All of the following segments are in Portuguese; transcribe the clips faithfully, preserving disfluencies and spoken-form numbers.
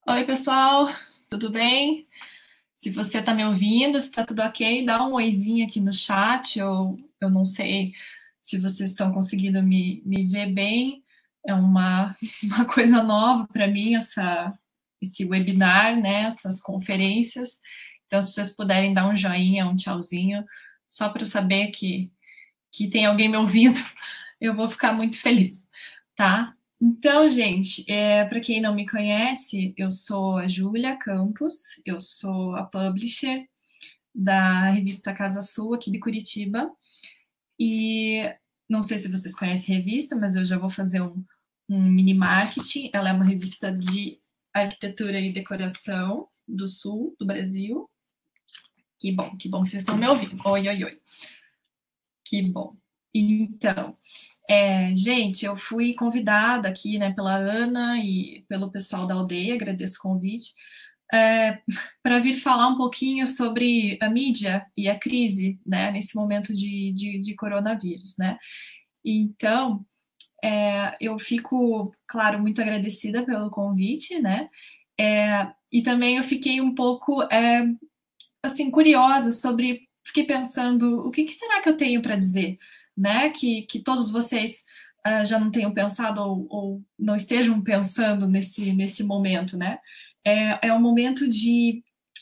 Oi, pessoal, tudo bem? Se você está me ouvindo, se está tudo ok, dá um oizinho aqui no chat. Eu, eu não sei se vocês estão conseguindo me, me ver bem. É uma, uma coisa nova para mim, essa, esse webinar, né? Essas conferências. Então, se vocês puderem dar um joinha, um tchauzinho, só para eu saber que, que tem alguém me ouvindo, eu vou ficar muito feliz, tá? Então, gente, é, para quem não me conhece, eu sou a Júlia Campos, eu sou a publisher da revista Casa Sul, aqui de Curitiba, e não sei se vocês conhecem a revista, mas eu já vou fazer um, um mini marketing. Ela é uma revista de arquitetura e decoração do sul do Brasil. Que bom, que bom que vocês estão me ouvindo. Oi, oi, oi. Que bom. Então, é, gente, eu fui convidada aqui, né, pela Ana e pelo pessoal da aldeia, agradeço o convite, é, para vir falar um pouquinho sobre a mídia e a crise, né, nesse momento de, de, de coronavírus, né. Então, é, eu fico, claro, muito agradecida pelo convite, né, é, e também eu fiquei um pouco, é, assim, curiosa sobre, fiquei pensando, o que, que será que eu tenho para dizer, né, que, que todos vocês uh, já não tenham pensado ou, ou, não estejam pensando nesse, nesse momento, né, é, é um momento de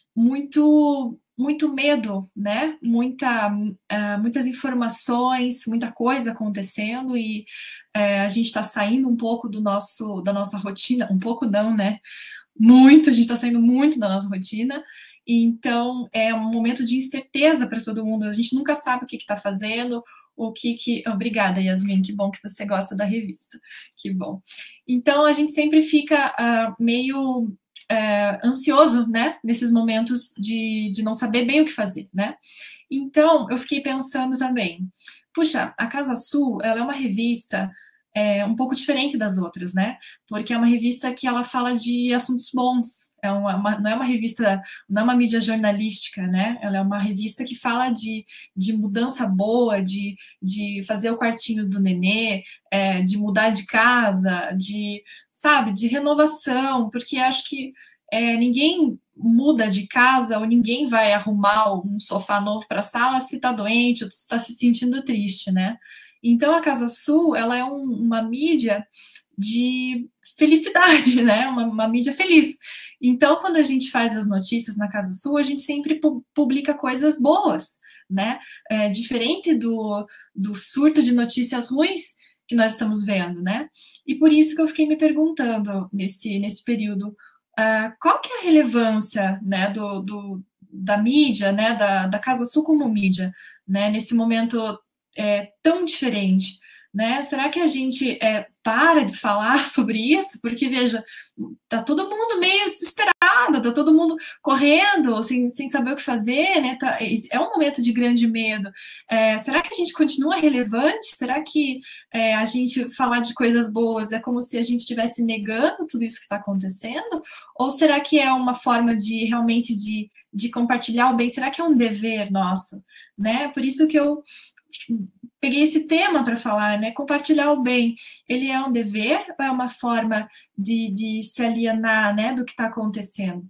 muito, muito medo, né, muita, uh, muitas informações, muita coisa acontecendo e uh, a gente está saindo um pouco do nosso, da nossa rotina, um pouco não, né, muito, a gente está saindo muito da nossa rotina, então é um momento de incerteza para todo mundo, a gente nunca sabe o que está fazendo, o que que... Obrigada, Yasmin, que bom que você gosta da revista, que bom. Então, a gente sempre fica uh, meio uh, ansioso, né, nesses momentos de, de não saber bem o que fazer, né. Então, eu fiquei pensando também, puxa, a Casa Sul, ela é uma revista é, um pouco diferente das outras, né? Porque é uma revista que ela fala de assuntos bons. É uma, uma, não é uma revista, não é uma mídia jornalística, né? Ela é uma revista que fala de, de mudança boa, de, de fazer o quartinho do nenê, é, de mudar de casa, de, sabe, de renovação, porque acho que é, ninguém muda de casa ou ninguém vai arrumar um sofá novo para a sala se está doente ou se está se sentindo triste, né? Então, a Casa Sul, ela é um, uma mídia de felicidade, né? Uma, uma mídia feliz. Então, quando a gente faz as notícias na Casa Sul, a gente sempre pu publica coisas boas, né? É, diferente do, do surto de notícias ruins que nós estamos vendo, né? E por isso que eu fiquei me perguntando nesse, nesse período, uh, qual que é a relevância, né, do, do, da mídia, né, da, da Casa Sul como mídia, né, nesse momento é, tão diferente, né? Será que a gente é, para de falar sobre isso? Porque, veja, tá todo mundo meio desesperado, tá todo mundo correndo, sem, sem saber o que fazer, né? Tá, é um momento de grande medo. É, será que a gente continua relevante? Será que é, a gente falar de coisas boas é como se a gente estivesse negando tudo isso que está acontecendo? Ou será que é uma forma de realmente de, de compartilhar o bem? Será que é um dever nosso? Né? Por isso que eu peguei esse tema para falar, né? Compartilhar o bem, ele é um dever ou é uma forma de, de se alienar, né, do que está acontecendo?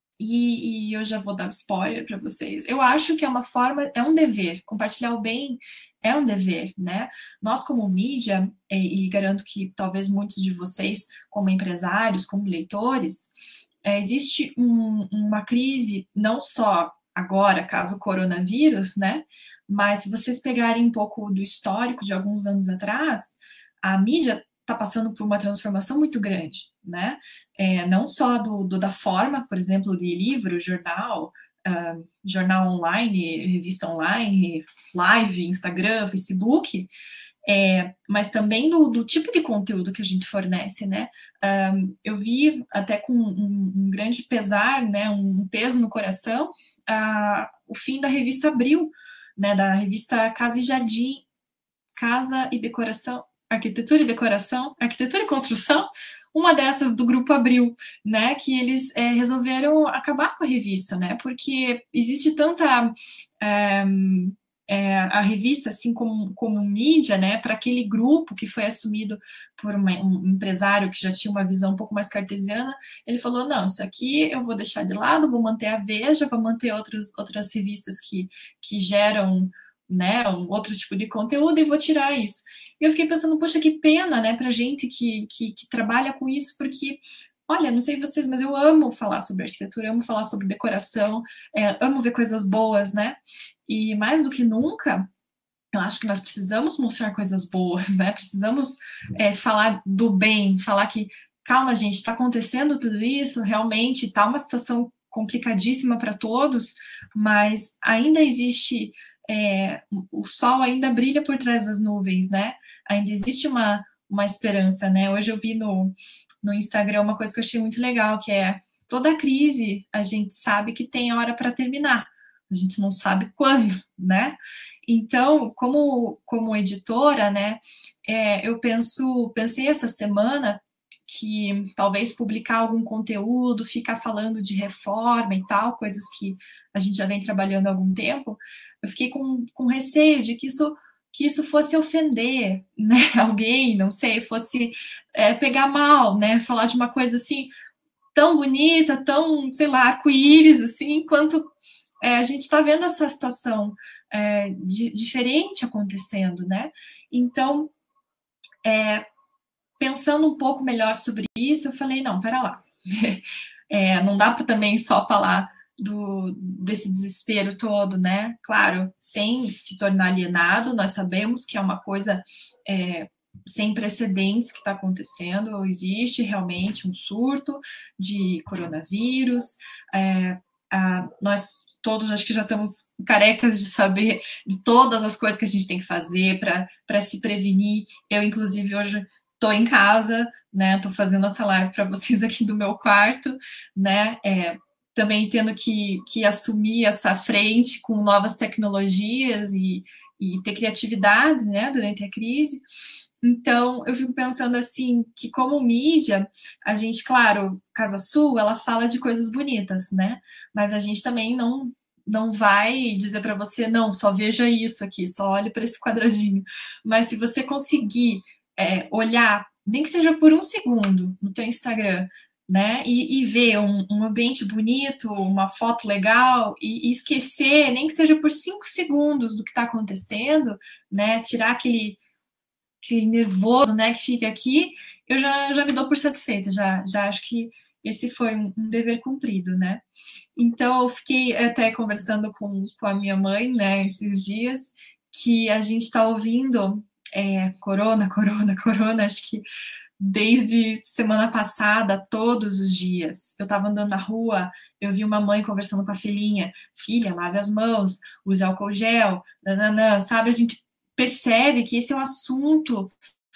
E, e eu já vou dar spoiler para vocês. Eu acho que é uma forma, é um dever. Compartilhar o bem é um dever, né? Nós, como mídia, e, e garanto que talvez muitos de vocês, como empresários, como leitores, é, existe um, uma crise, não só agora, caso coronavírus, né? Mas se vocês pegarem um pouco do histórico de alguns anos atrás, a mídia está passando por uma transformação muito grande, né? É, não só do, do, da forma, por exemplo, de livro, jornal, uh, jornal online, revista online, live, Instagram, Facebook, é, mas também do, do tipo de conteúdo que a gente fornece, né? Um, eu vi até com um, um grande pesar, né, um, um peso no coração, uh, o fim da revista Abril, né, da revista Casa e Jardim, Casa e Decoração, Arquitetura e Decoração, Arquitetura e Construção, uma dessas do Grupo Abril, né, que eles é, resolveram acabar com a revista, né, porque existe tanta... É, é, a revista, assim como, como mídia, né, para aquele grupo que foi assumido por uma, um empresário que já tinha uma visão um pouco mais cartesiana, ele falou, não, isso aqui eu vou deixar de lado, vou manter a Veja, vou manter outras, outras revistas que, que geram, né, um outro tipo de conteúdo e vou tirar isso. E eu fiquei pensando, poxa, que pena, né, para gente que, que, que trabalha com isso, porque olha, não sei vocês, mas eu amo falar sobre arquitetura, amo falar sobre decoração, é, amo ver coisas boas, né? E mais do que nunca, eu acho que nós precisamos mostrar coisas boas, né? Precisamos é, falar do bem, falar que, calma, gente, está acontecendo tudo isso, realmente está uma situação complicadíssima para todos, mas ainda existe, é, o sol ainda brilha por trás das nuvens, né? Ainda existe uma, uma esperança, né? Hoje eu vi no no Instagram uma coisa que eu achei muito legal, que é toda crise a gente sabe que tem hora para terminar, a gente não sabe quando, né? Então, como, como editora, né, é, eu penso, pensei essa semana que talvez publicar algum conteúdo, ficar falando de reforma e tal, coisas que a gente já vem trabalhando há algum tempo, eu fiquei com, com receio de que isso que isso fosse ofender, né, alguém, não sei, fosse é, pegar mal, né, falar de uma coisa assim tão bonita, tão, sei lá, arco-íris, assim, enquanto é, a gente está vendo essa situação é, de, diferente acontecendo, né? Então, é, pensando um pouco melhor sobre isso, eu falei, não, pera lá, é, não dá para também só falar do, desse desespero todo, né? Claro, sem se tornar alienado, nós sabemos que é uma coisa é, sem precedentes que está acontecendo, existe realmente um surto de coronavírus, é, a, nós todos acho que já estamos carecas de saber de todas as coisas que a gente tem que fazer para se prevenir. Eu, inclusive, hoje estou em casa, né? Estou fazendo essa live para vocês aqui do meu quarto, né? É, também tendo que, que assumir essa frente com novas tecnologias e, e ter criatividade, né? Durante a crise. Então, eu fico pensando assim, que como mídia, a gente, claro, Casa Sul, ela fala de coisas bonitas, né? Mas a gente também não não vai dizer para você, não, só veja isso aqui, só olhe para esse quadradinho. Mas se você conseguir é, olhar, nem que seja por um segundo no teu Instagram, né, e, e ver um, um ambiente bonito, uma foto legal, e, e esquecer, nem que seja por cinco segundos do que está acontecendo, né, tirar aquele, aquele nervoso, né, que fica aqui, eu já, já me dou por satisfeita, já, já acho que esse foi um, um dever cumprido, né. Então, eu fiquei até conversando com, com a minha mãe, né, esses dias, que a gente está ouvindo é, corona, corona, corona, acho que desde semana passada, todos os dias. Eu estava andando na rua, eu vi uma mãe conversando com a filhinha, filha, lave as mãos, use álcool gel, nananã, sabe? A gente percebe que esse é um assunto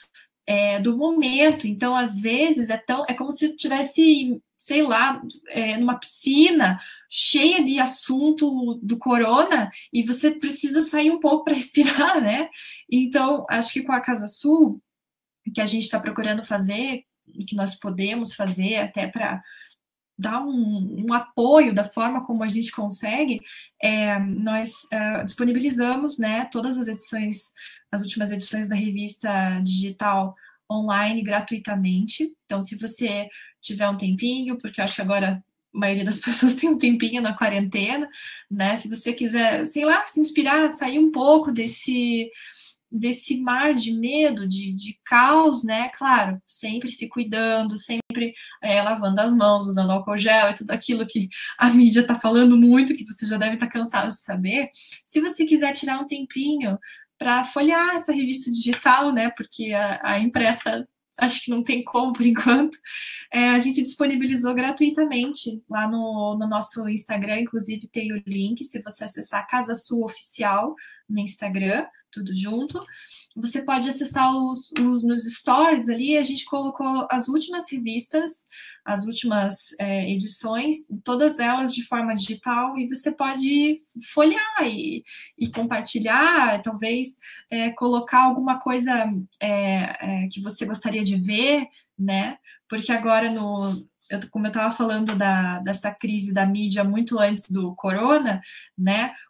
é, do momento, então, às vezes, é, tão, é como se estivesse, sei lá, é, numa piscina cheia de assunto do corona e você precisa sair um pouco para respirar, né? Então, acho que com a Casa Sul, que a gente está procurando fazer, e que nós podemos fazer até para dar um, um apoio da forma como a gente consegue, é, nós é, disponibilizamos, né, todas as edições, as últimas edições da revista digital online gratuitamente. Então, se você tiver um tempinho, porque eu acho que agora a maioria das pessoas tem um tempinho na quarentena, né, se você quiser, sei lá, se inspirar, sair um pouco desse desse mar de medo, de, de caos, né? Claro, sempre se cuidando, sempre é, lavando as mãos, usando álcool gel e tudo aquilo que a mídia está falando muito, que você já deve estar cansado de saber. Se você quiser tirar um tempinho para folhear essa revista digital, né? Porque a, a impressa acho que não tem como por enquanto. É, a gente disponibilizou gratuitamente lá no, no nosso Instagram, inclusive tem o link, se você acessar Casa Sul Oficial no Instagram, tudo junto. Você pode acessar os, os nos stories ali, a gente colocou as últimas revistas, as últimas é, edições, todas elas de forma digital, e você pode folhear e, e compartilhar, talvez é, colocar alguma coisa é, é, que você gostaria de ver, né? Porque agora, no, eu, como eu estava falando da, dessa crise da mídia muito antes do corona, né?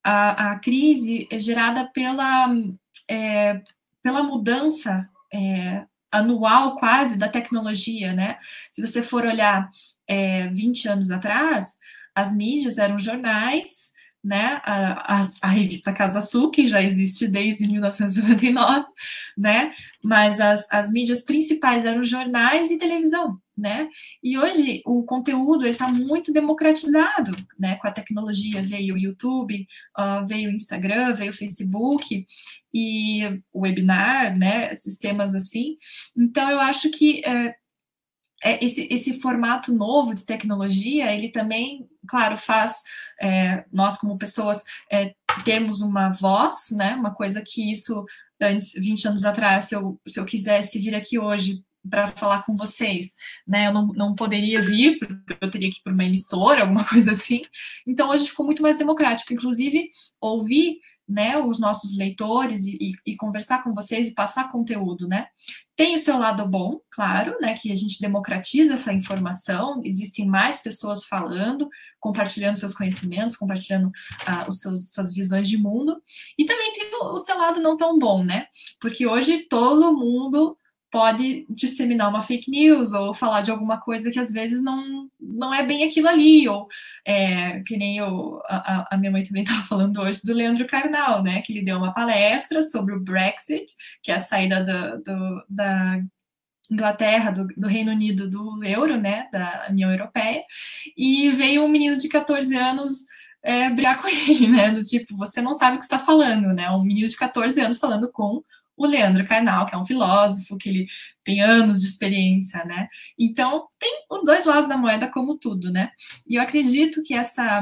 a, a crise é gerada pela, é, pela mudança é, anual quase da tecnologia, né? Se você for olhar é, vinte anos atrás, as mídias eram jornais, né? A, a, a revista Casa Sul, que já existe desde mil novecentos e noventa e nove, né? Mas as, as mídias principais eram jornais e televisão, né? E hoje o conteúdo está muito democratizado, né? Com a tecnologia veio o YouTube, uh, veio o Instagram, veio o Facebook e o webinar, né? Sistemas assim. Então eu acho que é, é esse, esse formato novo de tecnologia, ele também, claro, faz é, nós como pessoas é, termos uma voz, né? Uma coisa que isso antes, vinte anos atrás, se eu, se eu quisesse vir aqui hoje para falar com vocês, né? Eu não, não poderia vir, porque eu teria que ir para uma emissora, alguma coisa assim. Então, hoje ficou muito mais democrático. Inclusive, ouvir, né, os nossos leitores e, e, e conversar com vocês e passar conteúdo, né? Tem o seu lado bom, claro, né? Que a gente democratiza essa informação, existem mais pessoas falando, compartilhando seus conhecimentos, compartilhando uh, os seus, suas visões de mundo. E também tem o, o seu lado não tão bom, né? Porque hoje todo mundo pode disseminar uma fake news ou falar de alguma coisa que às vezes não, não é bem aquilo ali, ou é, que nem eu, a, a minha mãe também estava falando hoje do Leandro Carnal, né, que ele deu uma palestra sobre o Brexit, que é a saída do, do, da Inglaterra, do, do Reino Unido do euro, né, da União Europeia, e veio um menino de catorze anos é, brigar com ele, né, do tipo, você não sabe o que está falando, né, um menino de catorze anos falando com o Leandro Carnal, que é um filósofo, que ele tem anos de experiência, né? Então, tem os dois lados da moeda, como tudo, né? E eu acredito que essa,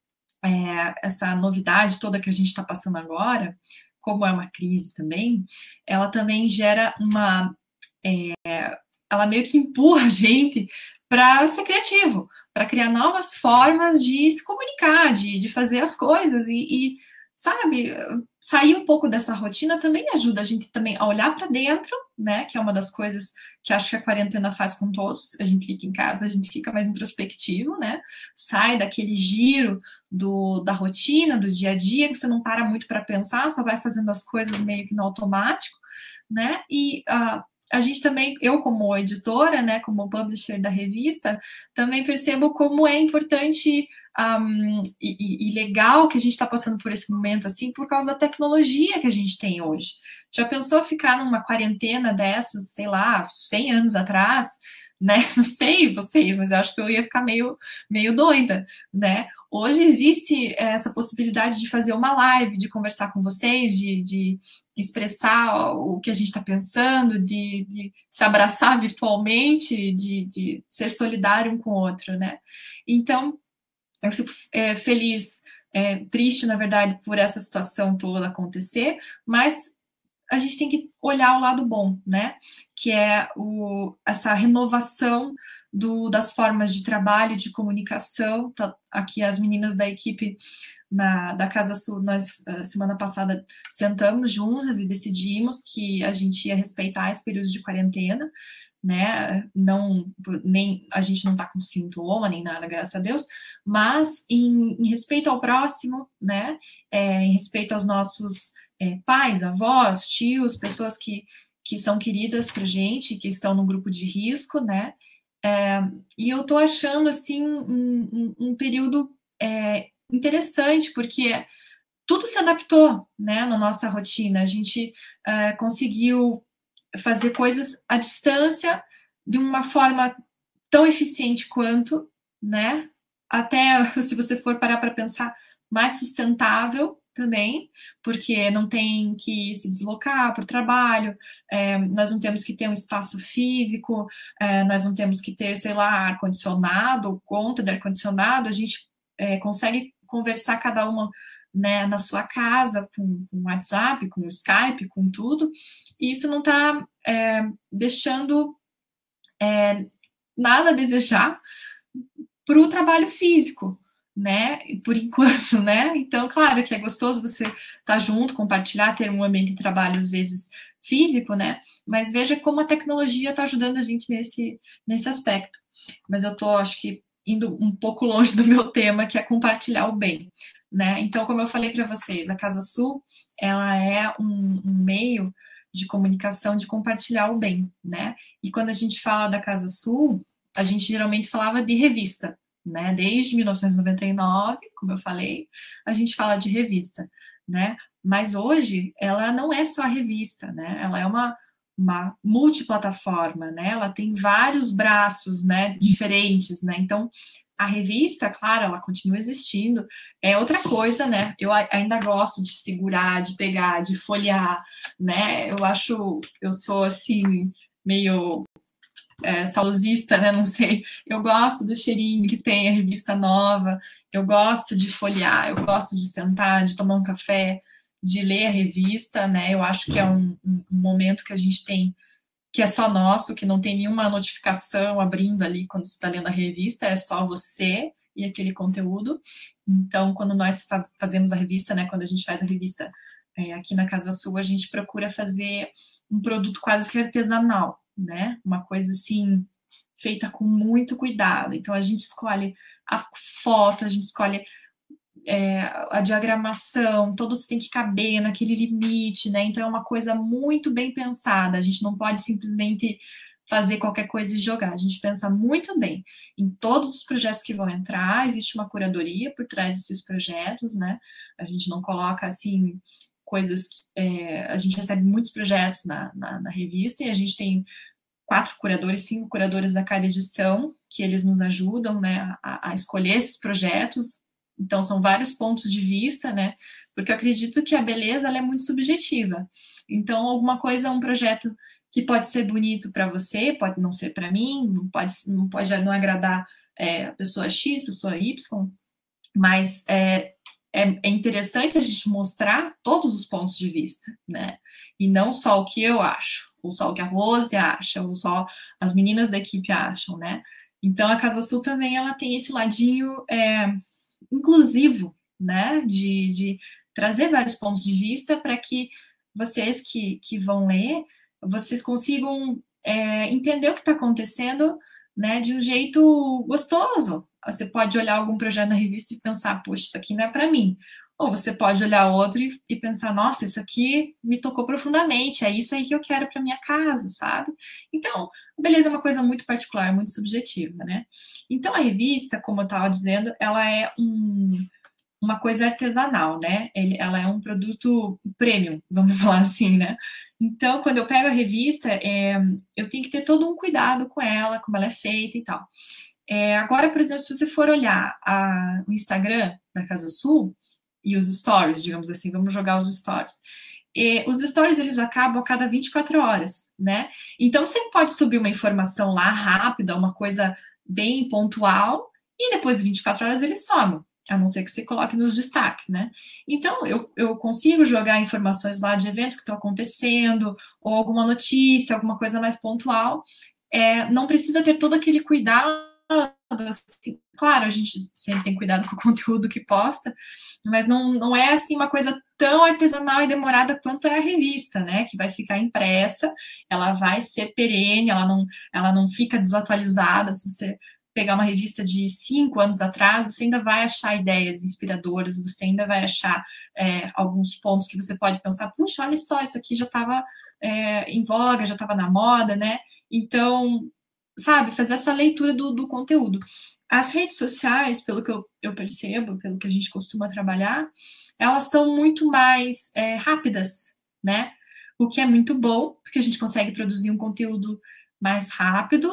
é, essa novidade toda que a gente está passando agora, como é uma crise também, ela também gera uma... É, ela meio que empurra a gente para ser criativo, para criar novas formas de se comunicar, de, de fazer as coisas e, e sabe, sair um pouco dessa rotina também ajuda a gente também a olhar para dentro, né, que é uma das coisas que acho que a quarentena faz com todos, a gente fica em casa, a gente fica mais introspectivo, né, sai daquele giro do, da rotina, do dia a dia, que você não para muito para pensar, só vai fazendo as coisas meio que no automático, né, e uh, a gente também, eu como editora, né, como publisher da revista, também percebo como é importante um, e, e legal que a gente está passando por esse momento, assim, por causa da tecnologia que a gente tem hoje. Já pensou ficar numa quarentena dessas, sei lá, cem anos atrás, né? Não sei vocês, mas eu acho que eu ia ficar meio, meio doida, né? Hoje existe essa possibilidade de fazer uma live, de conversar com vocês, de, de expressar o que a gente está pensando, de, de se abraçar virtualmente, de, de ser solidário um com o outro, né? Então, eu fico é, feliz, é, triste, na verdade, por essa situação toda acontecer, mas a gente tem que olhar o lado bom, né? Que é o, essa renovação do, das formas de trabalho, de comunicação. Tá, aqui as meninas da equipe na, da Casa Sul, nós, semana passada, sentamos juntas e decidimos que a gente ia respeitar esse período de quarentena, né? Não, nem a gente não tá com sintoma nem nada, graças a Deus, mas em, em respeito ao próximo, né? É, em respeito aos nossos é, pais, avós, tios, pessoas que, que são queridas pra gente, que estão no grupo de risco, né? É, e eu tô achando assim um, um, um período é, interessante, porque tudo se adaptou, né, na nossa rotina. A gente é, conseguiu fazer coisas à distância de uma forma tão eficiente quanto, né? Até, se você for parar para pensar, mais sustentável também, porque não tem que se deslocar para o trabalho, é, nós não temos que ter um espaço físico, é, nós não temos que ter, sei lá, ar-condicionado, conta de ar-condicionado, a gente é, consegue conversar cada uma, né, na sua casa, com o WhatsApp, com o Skype, com tudo, e isso não está é, deixando é, nada a desejar para o trabalho físico, né, por enquanto, né, então, claro que é gostoso você estar tá junto, compartilhar, ter um ambiente de trabalho, às vezes, físico, né, mas veja como a tecnologia está ajudando a gente nesse, nesse aspecto, mas eu estou, acho que, indo um pouco longe do meu tema, que é compartilhar o bem. né? Então, como eu falei para vocês, a Casa Sul, ela é um, um meio de comunicação, de compartilhar o bem, né? E quando a gente fala da Casa Sul, a gente geralmente falava de revista, né? Desde mil novecentos e noventa e nove, como eu falei, a gente fala de revista, né? Mas hoje ela não é só a revista, né? Ela é uma, uma multiplataforma, né? Ela tem vários braços, né? Diferentes, né? Então, a revista, claro, ela continua existindo. É outra coisa, né? Eu ainda gosto de segurar, de pegar, de folhear, né? Eu acho, eu sou assim, meio é, saudosista, né? Não sei. Eu gosto do cheirinho que tem a revista nova, eu gosto de folhear, eu gosto de sentar, de tomar um café, de ler a revista, né? Eu acho que é um, um, um momento que a gente tem que é só nosso, que não tem nenhuma notificação abrindo ali quando você está lendo a revista, é só você e aquele conteúdo. Então, quando nós fa fazemos a revista, né, quando a gente faz a revista é, aqui na Casa Sul, a gente procura fazer um produto quase que artesanal, né, uma coisa assim, feita com muito cuidado. Então, a gente escolhe a foto, a gente escolhe É, a diagramação, todos têm que caber naquele limite, né? Então é uma coisa muito bem pensada. A gente não pode simplesmente fazer qualquer coisa e jogar. A gente pensa muito bem em todos os projetos que vão entrar. Existe uma curadoria por trás desses projetos, né? A gente não coloca assim coisas. Que, é, a gente recebe muitos projetos na, na, na revista e a gente tem quatro curadores, cinco curadores a cada edição que eles nos ajudam, né, a, a escolher esses projetos. Então, são vários pontos de vista, né? Porque eu acredito que a beleza ela é muito subjetiva. Então, alguma coisa, um projeto que pode ser bonito para você, pode não ser para mim, não pode, não pode não agradar é, a pessoa X, pessoa Y, mas é, é, é interessante a gente mostrar todos os pontos de vista, né? E não só o que eu acho, ou só o que a Rose acha, ou só as meninas da equipe acham, né? Então, a Casa Sul também ela tem esse ladinho é, inclusivo, né, de, de trazer vários pontos de vista para que vocês que, que vão ler, vocês consigam é, entender o que está acontecendo, né, de um jeito gostoso. Você pode olhar algum projeto na revista e pensar, puxa, isso aqui não é para mim. Ou você pode olhar outro e, e pensar, nossa, isso aqui me tocou profundamente, é isso aí que eu quero para minha casa, sabe? Então, beleza é uma coisa muito particular, muito subjetiva, né? Então, a revista, como eu estava dizendo, ela é um, uma coisa artesanal, né? Ele, ela é um produto premium, vamos falar assim, né? Então, quando eu pego a revista, é, eu tenho que ter todo um cuidado com ela, como ela é feita e tal. É, agora, por exemplo, se você for olhar a, o Instagram da Casa Sul e os stories, digamos assim, vamos jogar os stories. E os stories, eles acabam a cada vinte e quatro horas, né? Então, você pode subir uma informação lá rápida, uma coisa bem pontual, e depois de vinte e quatro horas ele some, a não ser que você coloque nos destaques, né? Então, eu, eu consigo jogar informações lá de eventos que estão acontecendo, ou alguma notícia, alguma coisa mais pontual. É, não precisa ter todo aquele cuidado. Assim, claro, a gente sempre tem cuidado com o conteúdo que posta, mas não, não é assim uma coisa tão artesanal e demorada quanto é a revista, né? Que vai ficar impressa, ela vai ser perene, ela não, ela não fica desatualizada. Se você pegar uma revista de cinco anos atrás, você ainda vai achar ideias inspiradoras, você ainda vai achar é, alguns pontos que você pode pensar, puxa, olha só, isso aqui já estava é, em voga, já estava na moda, né? Então, sabe, fazer essa leitura do, do conteúdo. As redes sociais, pelo que eu, eu percebo, pelo que a gente costuma trabalhar, elas são muito mais é, rápidas, né? O que é muito bom, porque a gente consegue produzir um conteúdo mais rápido,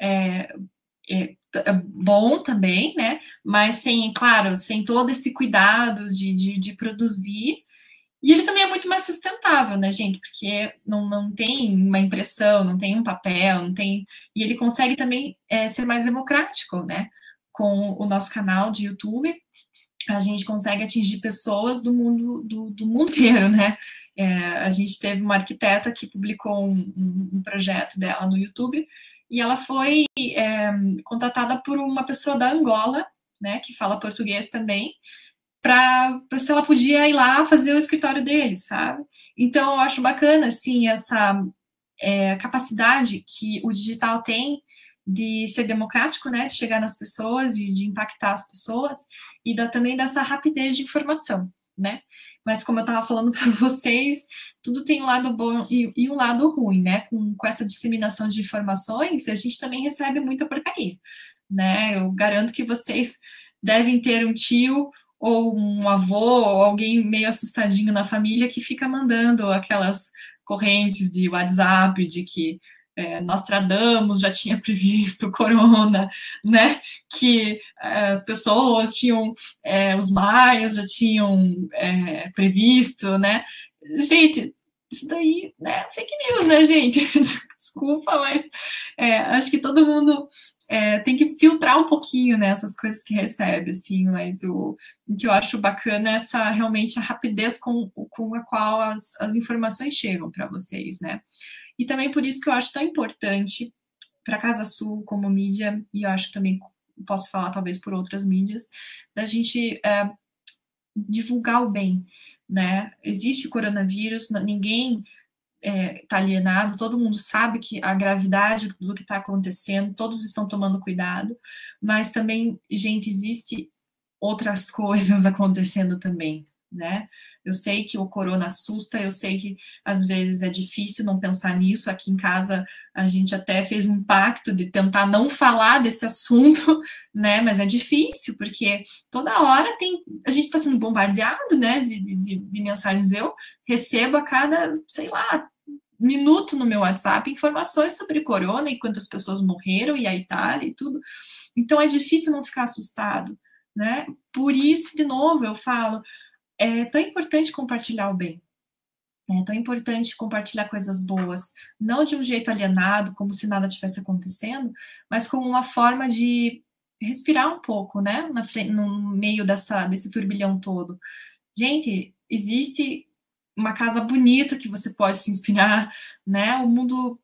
é, é, é bom também, né? Mas sem, claro, sem todo esse cuidado de, de, de produzir. E ele também é muito mais sustentável, né, gente? Porque não, não tem uma impressão, não tem um papel, não tem. E ele consegue também é, ser mais democrático, né? Com o nosso canal de YouTube, a gente consegue atingir pessoas do mundo, do, do mundo inteiro, né? É, a gente teve uma arquiteta que publicou um, um, um projeto dela no YouTube e ela foi é, contratada por uma pessoa da Angola, né? Que fala português também, para se ela podia ir lá fazer o escritório dele, sabe? Então, eu acho bacana, assim, essa é, capacidade que o digital tem de ser democrático, né, de chegar nas pessoas, de, de impactar as pessoas, e da, também dessa rapidez de informação, né? Mas como eu estava falando para vocês, tudo tem um lado bom e, e um lado ruim, né? Com, com essa disseminação de informações, a gente também recebe muita porcaria, né? Eu garanto que vocês devem ter um tio ou um avô ou alguém meio assustadinho na família que fica mandando aquelas correntes de WhatsApp de que é, Nostradamus já tinha previsto corona, né? Que é, as pessoas tinham, é, os maias já tinham é, previsto, né? Gente, isso daí, né? Fake news, né, gente? Desculpa, mas é, acho que todo mundo é, tem que filtrar um pouquinho, né, essas coisas que recebe, assim, mas o, o que eu acho bacana é essa, realmente, a rapidez com, com a qual as, as informações chegam para vocês, né? E também por isso que eu acho tão importante para a Casa Sul como mídia, e eu acho também, posso falar talvez por outras mídias, da gente é, divulgar o bem, né? Existe o coronavírus, ninguém está é, alienado, todo mundo sabe que a gravidade do que está acontecendo, todos estão tomando cuidado, mas também, gente, existe outras coisas acontecendo também, né? Eu sei que o corona assusta, eu sei que às vezes é difícil não pensar nisso. Aqui em casa a gente até fez um pacto de tentar não falar desse assunto, né? Mas é difícil, porque toda hora tem. A gente está sendo bombardeado, né? De, de, de mensagens. Eu recebo a cada, sei lá, minuto no meu WhatsApp informações sobre corona e quantas pessoas morreram e a Itália e tudo. Então é difícil não ficar assustado, né? Por isso, de novo, eu falo, é tão importante compartilhar o bem. É tão importante compartilhar coisas boas, não de um jeito alienado, como se nada tivesse acontecendo, mas como uma forma de respirar um pouco, né? Na, no meio dessa, desse turbilhão todo. Gente, existe uma casa bonita que você pode se inspirar, né? O mundo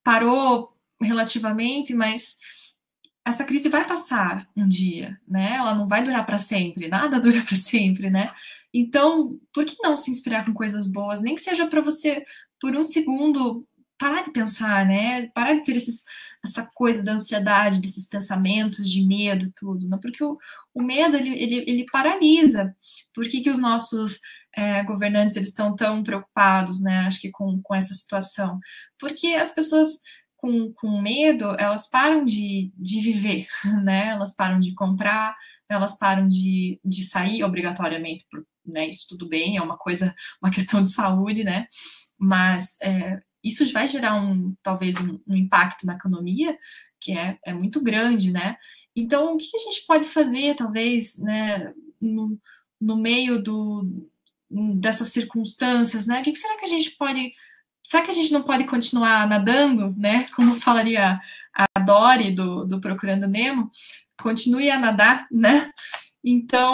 parou relativamente, mas essa crise vai passar um dia, né? Ela não vai durar para sempre, nada dura para sempre, né? Então, por que não se inspirar com coisas boas? Nem que seja para você, por um segundo, parar de pensar, né? Parar de ter esses, essa coisa da ansiedade, desses pensamentos de medo, tudo, né? Porque o, o medo, ele, ele, ele paralisa. Por que, que os nossos é, governantes, eles estão tão preocupados, né? Acho que com, com essa situação. Porque as pessoas com, com medo, elas param de, de viver, né? Elas param de comprar, elas param de, de sair obrigatoriamente, né? Isso tudo bem, é uma coisa, uma questão de saúde, né? Mas é, isso vai gerar um, talvez um, um impacto na economia que é, é muito grande, né? Então, o que a gente pode fazer, talvez, né, no, no meio do, dessas circunstâncias, né? O que será que a gente pode... Será que a gente não pode continuar nadando, né? Como falaria a Dory do, do Procurando Nemo, continue a nadar, né? Então,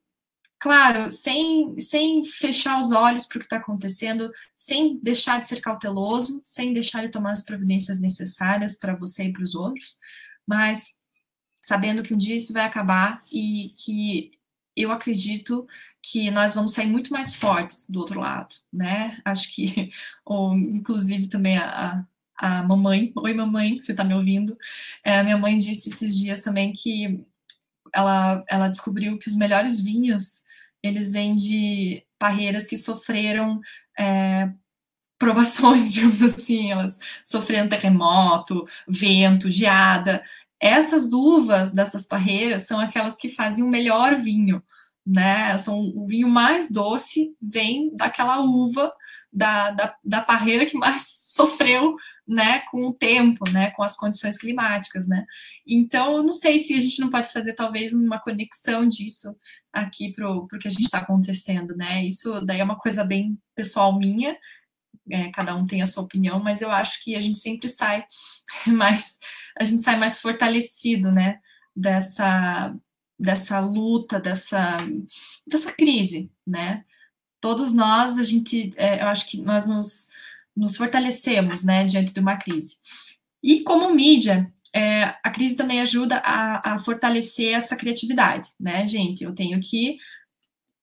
claro, sem, sem fechar os olhos para o que está acontecendo, sem deixar de ser cauteloso, sem deixar de tomar as providências necessárias para você e para os outros, mas sabendo que um dia isso vai acabar e que eu acredito que nós vamos sair muito mais fortes do outro lado, né? Acho que, ou, inclusive, também a, a mamãe, oi mamãe, você está me ouvindo? É, a minha mãe disse esses dias também que ela, ela descobriu que os melhores vinhos, eles vêm de parreiras que sofreram é, provações, digamos assim, elas sofreram terremoto, vento, geada. Essas uvas dessas parreiras são aquelas que fazem o melhor vinho, né? São, o vinho mais doce vem daquela uva da, da, da parreira que mais sofreu, né, com o tempo, né, com as condições climáticas, né? Então, eu não sei se a gente não pode fazer talvez uma conexão disso aqui para o que a gente está acontecendo, né? Isso daí é uma coisa bem pessoal minha. É, cada um tem a sua opinião, mas eu acho que a gente sempre sai mais, a gente sai mais fortalecido, né, dessa, dessa luta, dessa, dessa crise, né? Todos nós, a gente, é, eu acho que nós nos, nos fortalecemos, né, diante de uma crise. E como mídia, é, a crise também ajuda a, a fortalecer essa criatividade, né, gente? Eu tenho que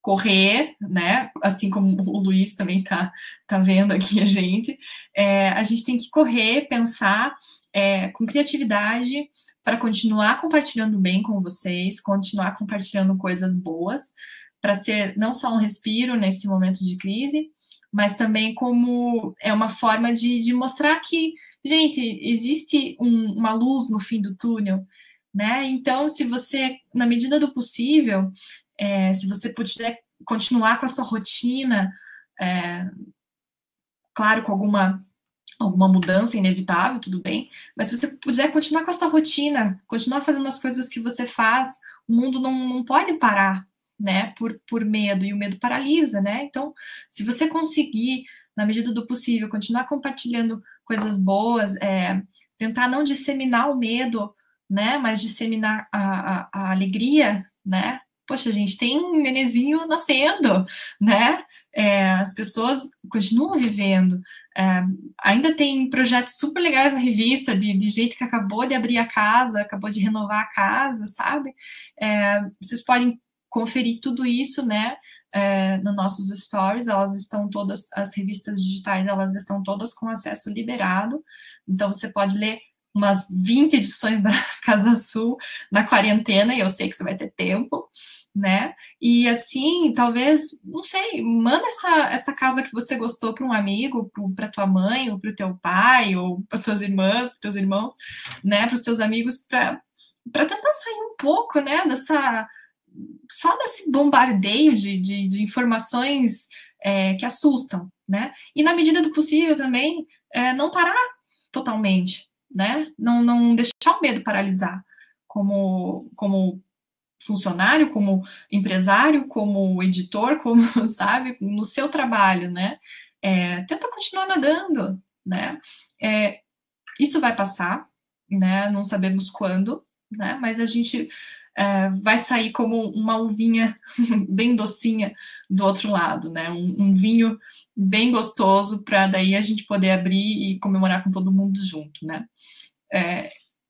correr, né? Assim como o Luiz também tá, tá vendo aqui a gente. É, a gente tem que correr, pensar é, com criatividade para continuar compartilhando bem com vocês, continuar compartilhando coisas boas, para ser não só um respiro nesse momento de crise, mas também como é uma forma de, de mostrar que, gente, existe um, uma luz no fim do túnel, né? Então, se você, na medida do possível, é, se você puder continuar com a sua rotina, é, claro, com alguma, alguma mudança inevitável, tudo bem, mas se você puder continuar com a sua rotina, continuar fazendo as coisas que você faz, o mundo não, não pode parar, né, por, por medo, e o medo paralisa, né? Então, se você conseguir, na medida do possível, continuar compartilhando coisas boas, é, tentar não disseminar o medo, né, mas disseminar a, a, a alegria, né? Poxa, gente, tem um nenezinho nascendo, né? É, as pessoas continuam vivendo. É, ainda tem projetos super legais na revista, de, de gente que acabou de abrir a casa, acabou de renovar a casa, sabe? É, vocês podem conferir tudo isso, né, é, nos nossos stories. Elas estão todas, as revistas digitais, elas estão todas com acesso liberado, então você pode ler umas vinte edições da Casa Sul na quarentena, e eu sei que você vai ter tempo, né? E assim, talvez, não sei, manda essa, essa casa que você gostou para um amigo, para tua mãe, ou para o teu pai, ou para tuas irmãs, para teus irmãos, né? Para os teus amigos, para tentar sair um pouco, né? Dessa, só desse bombardeio de, de, de informações é, que assustam, né? E na medida do possível também, é, não parar totalmente, né? Não, não deixar o medo paralisar, como, como funcionário, como empresário, como editor, como, sabe, no seu trabalho, né? É, tenta continuar nadando, né? É, isso vai passar, né? Não sabemos quando, né? Mas a gente é, vai sair como uma uvinha bem docinha do outro lado, né? Um, um vinho bem gostoso para daí a gente poder abrir e comemorar com todo mundo junto, né? É,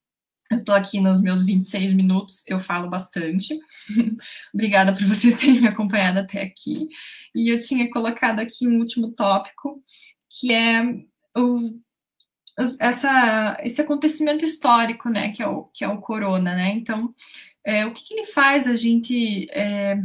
eu estou aqui nos meus vinte e seis minutos, eu falo bastante. Obrigada por vocês terem me acompanhado até aqui. E eu tinha colocado aqui um último tópico, que é o, essa, esse acontecimento histórico, né, que é o, que é o corona, né? Então, é, o que, que ele faz a gente... É,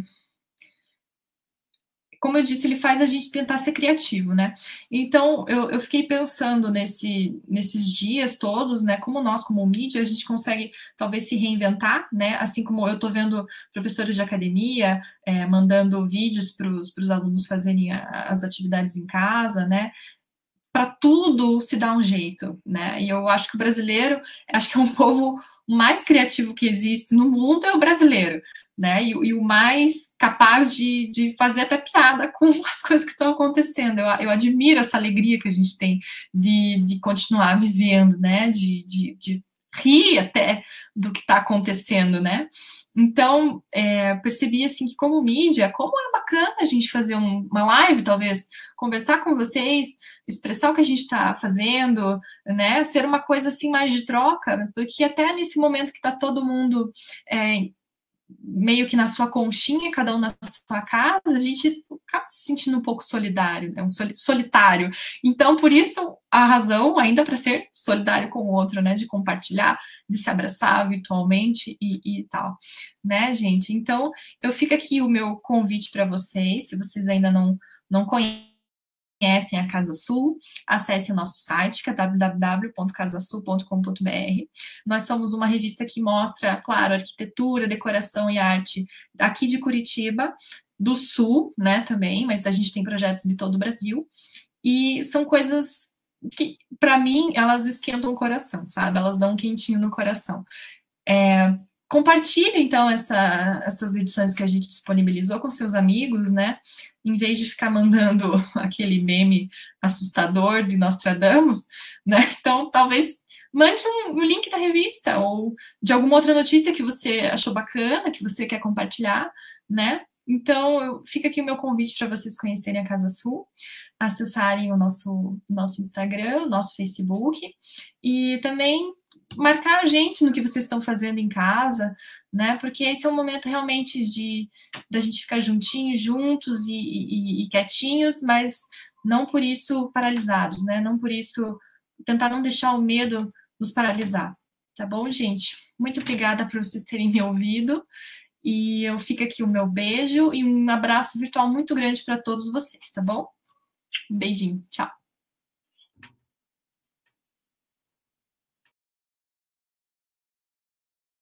como eu disse, ele faz a gente tentar ser criativo, né? Então, eu, eu fiquei pensando nesse, nesses dias todos, né? Como nós, como mídia, a gente consegue talvez se reinventar, né? Assim como eu estou vendo professores de academia é, mandando vídeos para os alunos fazerem a, as atividades em casa, né? Para tudo se dá um jeito, né? E eu acho que o brasileiro, acho que é um povo mais criativo que existe no mundo, é o brasileiro, né? E, e o mais capaz de, de fazer até piada com as coisas que estão acontecendo. Eu, eu admiro essa alegria que a gente tem de, de continuar vivendo, né? De, de, de rir até do que está acontecendo, né? Então, é, percebi assim que como mídia, como é bacana a gente fazer um, uma live, talvez, conversar com vocês, expressar o que a gente está fazendo, né? Ser uma coisa assim mais de troca, porque até nesse momento que está todo mundo é, meio que na sua conchinha, cada um na sua casa, a gente acaba se sentindo um pouco solidário, né? Um solitário. Então, por isso, a razão ainda para ser solidário com o outro, né? De compartilhar, de se abraçar virtualmente e, e tal, né, gente? Então, eu fico aqui o meu convite para vocês, se vocês ainda não, não conhecem conhecem a Casa Sul, acesse o nosso site, que é w w w ponto casa sul ponto com ponto b r. Nós somos uma revista que mostra, claro, arquitetura, decoração e arte aqui de Curitiba, do Sul, né, também, mas a gente tem projetos de todo o Brasil, e são coisas que, para mim, elas esquentam o coração, sabe? Elas dão um quentinho no coração. É, compartilhe, então, essa, essas edições que a gente disponibilizou com seus amigos, né? Em vez de ficar mandando aquele meme assustador de Nostradamus, né? Então, talvez mande um, um link da revista ou de alguma outra notícia que você achou bacana, que você quer compartilhar, né? Então, eu, fica aqui o meu convite para vocês conhecerem a Casa Sul, acessarem o nosso, nosso Instagram, o nosso Facebook, e também marcar a gente no que vocês estão fazendo em casa, né? Porque esse é um momento realmente de da gente ficar juntinhos, juntos e, e, e quietinhos, mas não por isso paralisados, né? Não por isso tentar não deixar o medo nos paralisar, tá bom, gente? Muito obrigada por vocês terem me ouvido. E eu fico aqui o meu beijo e um abraço virtual muito grande para todos vocês, tá bom? Um beijinho, tchau.